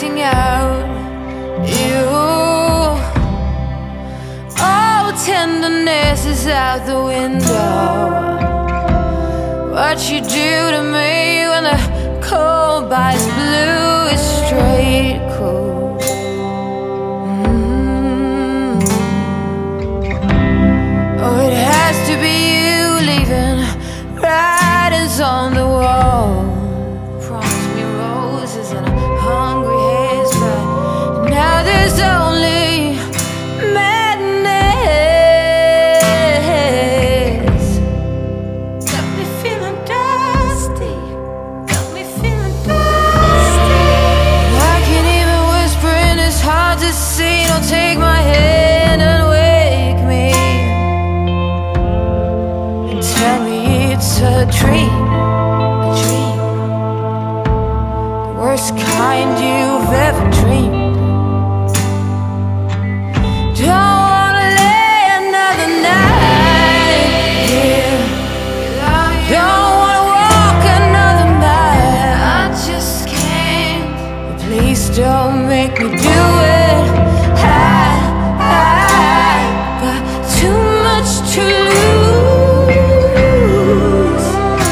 acting out. You, all tenderness is out the window. What you do to me when the cold bites blue is straight cool. Oh, it has to be you leaving writings on the wall. Promised me roses and a hungry haze, but now there's only madness. Got me feeling dusty, got me feeling dusty. I can't even whisper and it's hard to see. Don't take my hand and wake me and tell me it's a dream, a dream, the worst kind you've ever dreamed. Don't wanna lay another night here, don't wanna walk another mile. I just can't, please don't make me do it. I got too much to lose.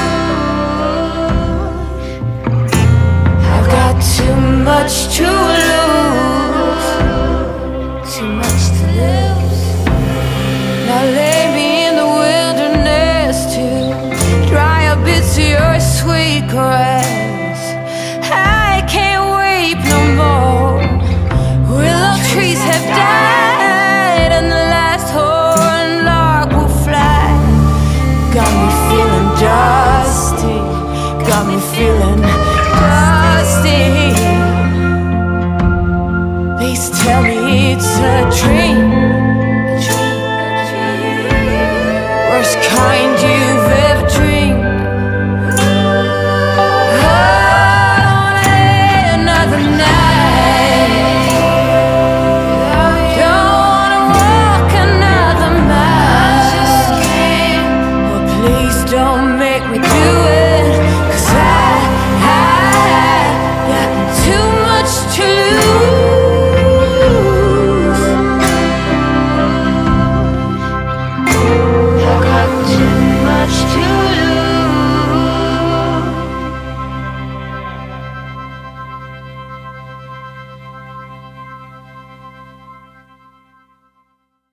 I've got too much to lose, too much to lose. Now lay me in the wilderness to dry up bits of your sweet grass. I can't weep no more. Willow trees have died and the last horn lark will fly. Got me feeling dusty, got me feeling dusty. Please tell me it's a dream, a dream, worst kind you've ever dreamed.